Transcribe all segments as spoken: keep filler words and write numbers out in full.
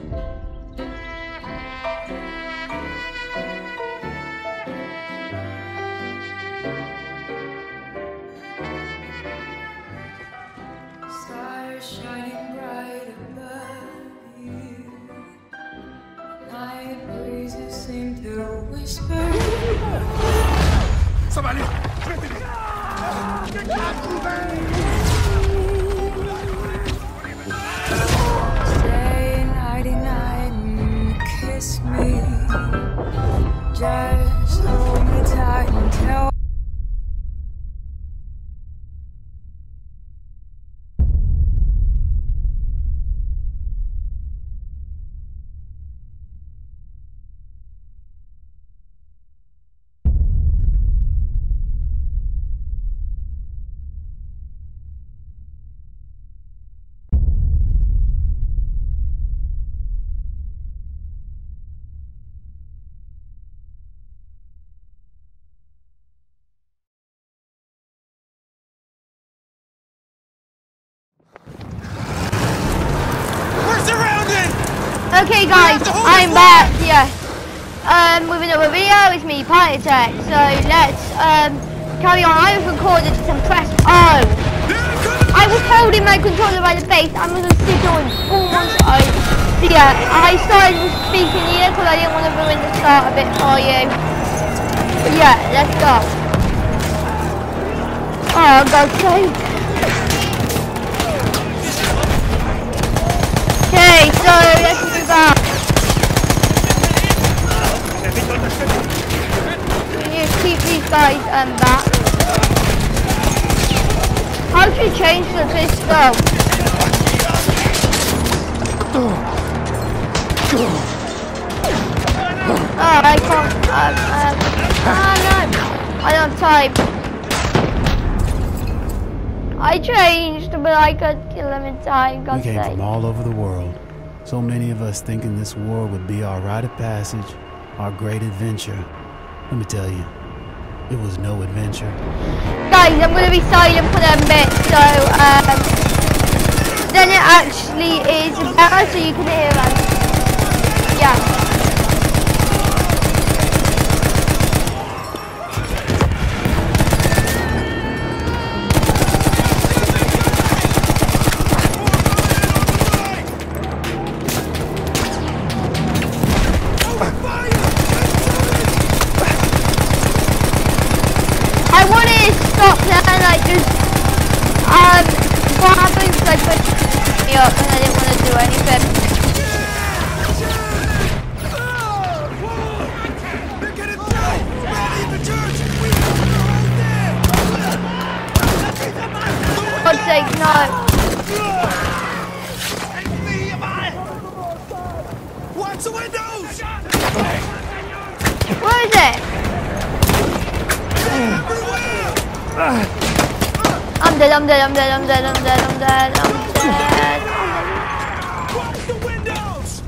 Ça va aller. Stay nighty night and kiss me. Just hold me tight and tell. Okay guys, I'm back, yeah. Um, with another video, it's me, Piettech. So let's um, carry on. I was recorded some press O. I was holding my controller by the base. I'm going to sit on almost O. So yeah, I started speaking here because I didn't want to ruin the start a bit for you. But yeah, let's go. Oh, God's sake. Okay, so let's do that. We need to keep these guys um, back. How do you change the pistol? Oh, I can't. Um, um, ah, no. I don't have time. I changed, but I could kill him in time. God's we came sake. from all over the world. So many of us thinking this war would be our rite of passage, our great adventure. Let me tell you, it was no adventure. Guys, I'm going to be silent for them bits, so um, then it actually is better so you can hear us. Yeah. I wanted to stop there and like just um what happens is I put me up and I didn't want to do anything. For God's sake, no. Watch the windows! What is it? I'm dead, I'm dead, I'm dead, I'm dead, I'm dead, I'm dead, I'm dead. Watch the windows!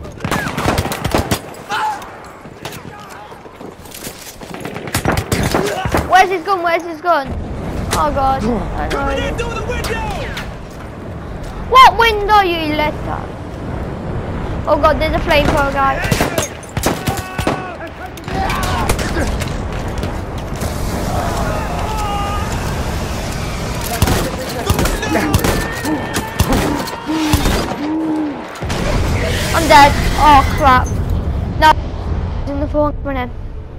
Where's his gun? Where's his gun? Oh God. I Coming know. in through the window! What window you let up? Oh God, there's a flamethrower guy. I'm dead. Oh crap. No. He's in the phone. Running.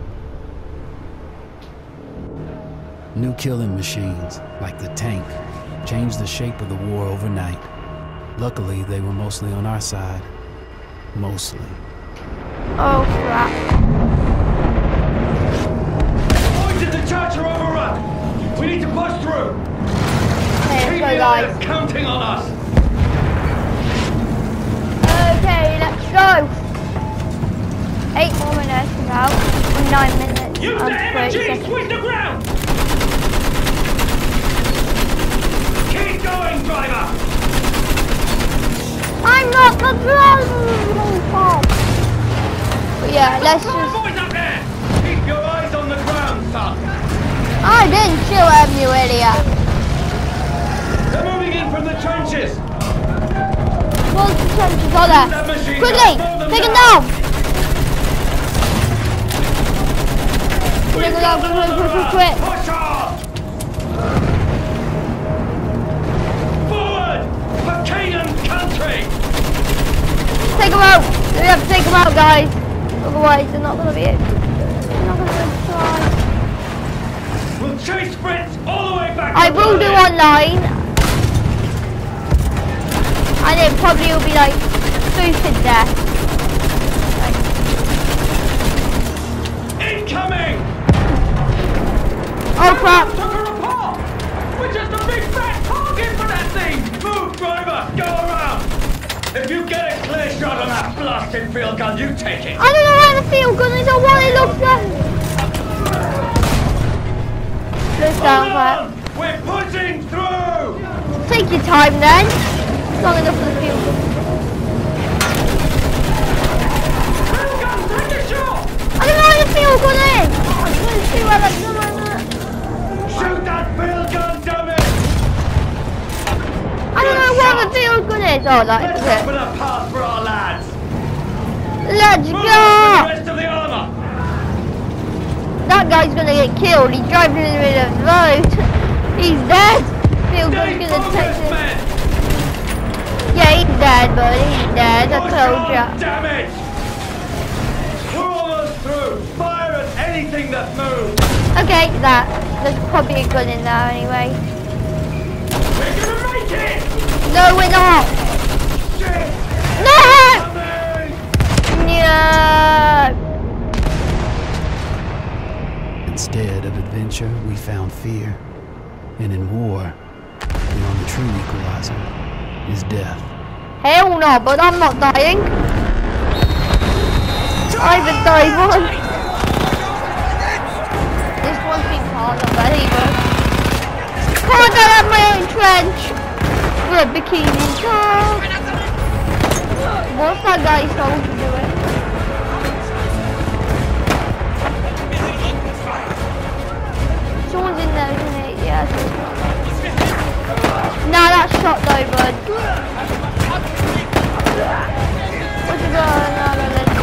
New killing machines, like the tank, changed the shape of the war overnight. Luckily, they were mostly on our side. Mostly. Oh crap. Boys at the church are overrun! We need to push through! Okay, let's Keep go the guys. others counting on us! Okay, let's go. Eight more minutes now. Or nine minutes. Use um, the energy! seconds. Squeeze the ground! Keep going, driver! I'm not the driver! But yeah, let's Come on, just... boys up there! Keep your eyes on the ground, son! I didn't shoot him, you idiot. They're moving in from the trenches! Well, trenches are there? Quickly! Take them down! Quick, quick, quick, quick, quick, quick. Push on! Forward! For Canaan country! Take them out! We have to take them out, guys. Otherwise, they're not going to be it. They're not going to try. We'll chase Brits all the way back. I will do online. And it probably will be like boosted death. Incoming! Oh crap! Took her apart! We're just a big fat target for that thing! Move, driver! Go around! If you get a clear shot on that blasted field gun, you take it! I don't know where the field gun is or what it looks like. Let's down Hold on! We're pushing through! Take your time then. It's long enough for the field gun. Field gun, take a shot! I don't know where the field gun is! I can't see where that's going. Shoot that field gun, damn it! I don't know where the field gun is. Oh, that Let's is open it. a path for our lads! Let's Move go! the rest of the armor! That guy's gonna get killed. He's driving in the middle of the road. He's dead. Field gun's Stay gonna take focused, him. men! Yeah, he's dead, buddy. He's dead. I Push told on, ya. damn it! We're almost through! Fire at anything that moves! Okay, that. There's probably a gun in there anyway. We're gonna make it! No, we're not. Shit! No! Coming! No! Instead of adventure, we found fear. And in war, the only true equalizer is death. Hell no, but I'm not dying. I haven't died once. This one's been hard already, but can't get out my own trench. We're a bikini top. What's that guy told to do it? Someone's in there, isn't it? Yes. Nah, that's shot though, bud. What's it going on? No, no, no.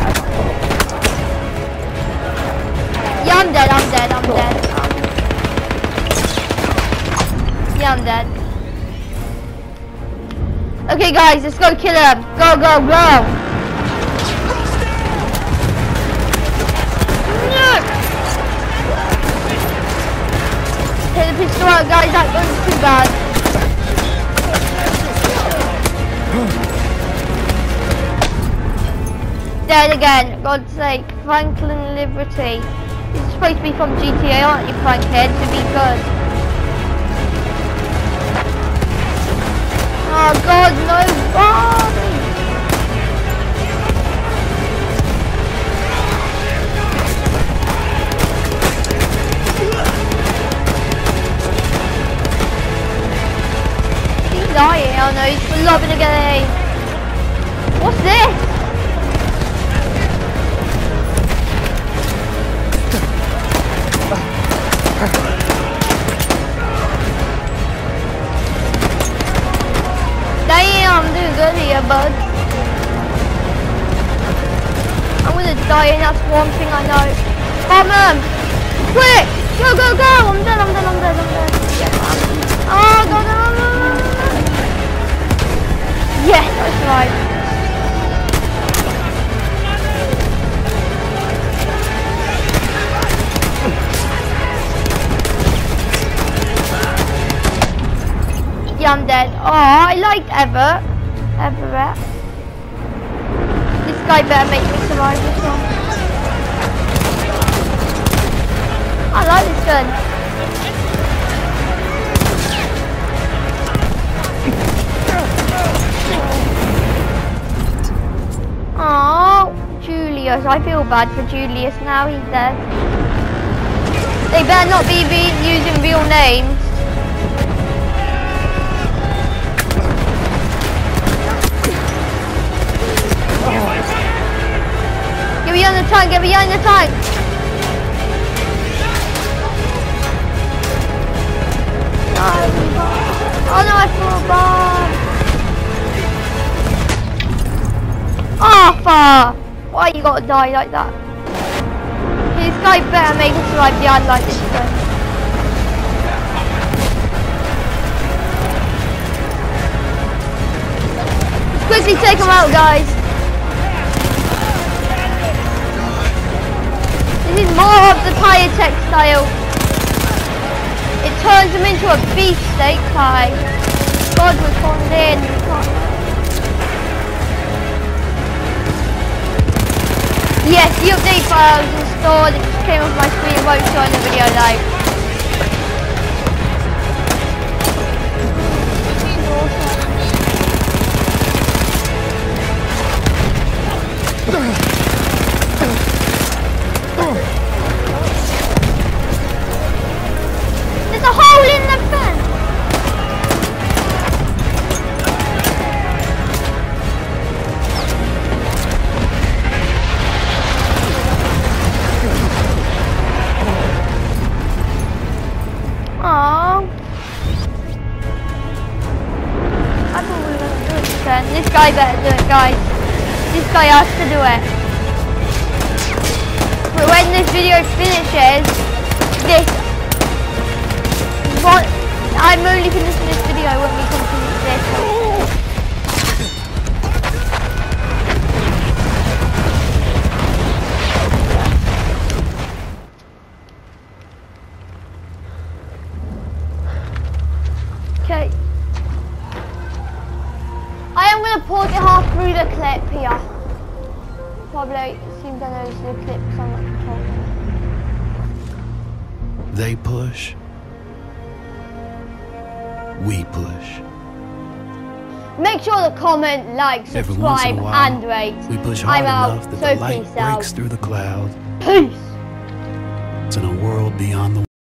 Yeah, I'm dead, I'm dead, I'm dead. Yeah, I'm dead. Okay, guys, let's go kill him. Go, go, go. Take the pistol out, guys, that gun's too bad. Dead again, God's sake. Franklin Liberty. This is supposed to be from G T A, aren't you, Frankhead, to be good? Oh God, no body! Dying, oh no, he's lobbing again. What's this? Damn, I'm doing good here, bud. I'm gonna die, and that's one thing I know. Come on! Quick! Go, go, go! I'm dead, I'm dead, I'm dead, I'm dead. Yeah, oh, God, no, no, no. Yes, that's right. Yeah, I'm dead. Oh, I liked Ever. Everett. This guy better make me survive this one. I like this gun. Oh, Julius. I feel bad for Julius now. He's dead. They better not be, be using real names. Get behind the tank, get behind the tank! No, oh no, I threw a bomb! Nah, why you gotta die like that? This guy better make it survive the end like this way. Let's quickly take him out, guys. This is more of the Piettech style. It turns him into a beefsteak pie. God, we're falling in. Yes, the update file is installed. It just came off my screen and won't show in the video live. There's a hole in the fence. Aww. I thought we were going to do it then. This guy better do it, guys. This guy has to do it. But when this video finishes, this what I'm only finishing this video when we complete this. Okay. I am going to pause it half through the clip here. Probably, it seems I know the clip because I'm not controlling. They push. We push. Make sure to comment, like, Every once in subscribe, a while, and rate. we push hard I'm out, enough that so the light peace breaks out. through the cloud. Peace! It's in a world beyond the